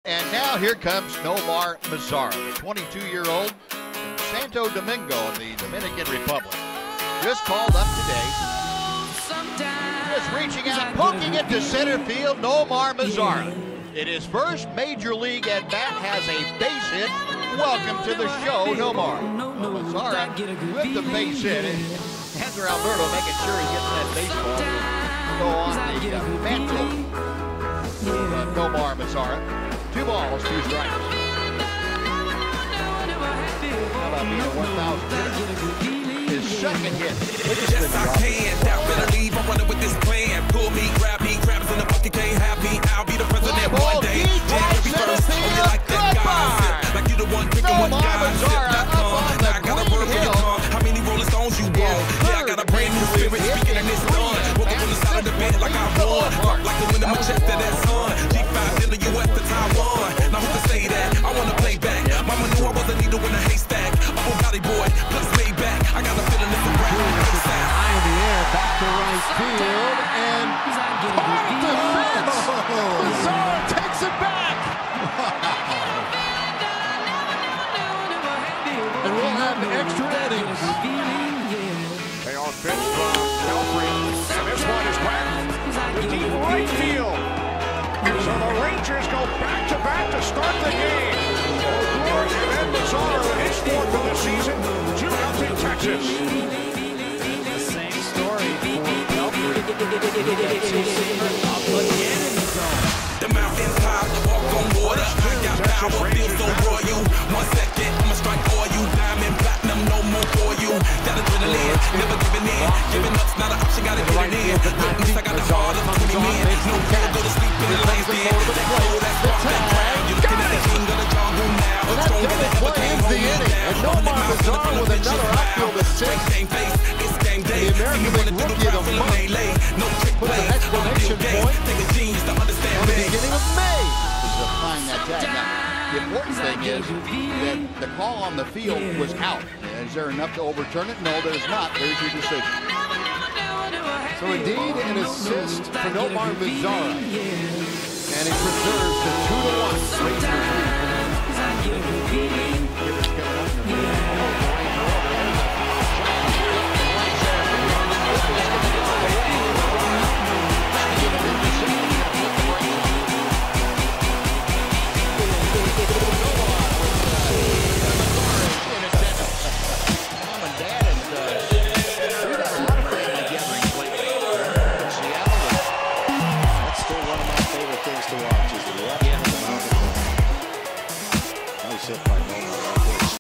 And now here comes Nomar Mazara, the 22-year-old from Santo Domingo in the Dominican Republic. Just called up today. Just reaching out, poking it to center field, Nomar Mazara. In his first major league at bat, has a base hit. Welcome to the show, Nomar. Mazara with the base hit. Andrew Alberto making sure he's getting that baseball. Go on the mantle. Nomar Mazara. 2 balls, 2 strikes. How about being a 1,000 hitter? His second hit. Yes, I can. Doubt better leave. I'm running with this plan. Pull me, grab me, crabs in the bucket can't have me. I'll be the president one day. January 1st. Oh, you like that guy? Like you the one picking one guy. I got a bird for your tongue. How many Rolling Stones you want? Yeah, I got a brand new spirit speaking and it's done. Woke up on the side of the bed like I won. Like the wind in my chest to that sun. G5 in the US to Taiwan. Now who can say that? I want to play back. Mama knew I was a needle in a haystack. I'm a body boy, plus made back. I got a feeling it's a rap. High in the air, back to right field, and off the fence. Mazara takes it back. And we'll have extra innings. Payoff pitch from Pelfrey, and this one is ground to deep right field. So the Rangers go back-to-back to start the game. O'Gloria and Mazara with his 4th of the season, 2-0 Texas. The same story for Pelfrey. Again in the zone. The mountain top, walk on water. I got power, feel so royal. 1 second, I'ma strike all you. Diamond, platinum, no more for you. That adrenaline, never giving in. Giving up's not an option, gotta get it in. Look, I got the heart of 20 men. No care, go to sleep in the lion's den. That cold, that's rock, that crown. You're looking at the king of the jungle now. Stronger than ever, came home down. And Nomar Mazara with another outfield assist. Game face, it's game day. The American League Rookie of the Month. No trick Put play, an exclamation point take a genius to understand at the me. beginning of May. Is to find that tag. Now, the important thing is that the call on the field was out. Is there enough to overturn it? No, there's not. There's your decision. So indeed, an assist for Nomar Mazara. And it preserves the 2-1 Rangers lead.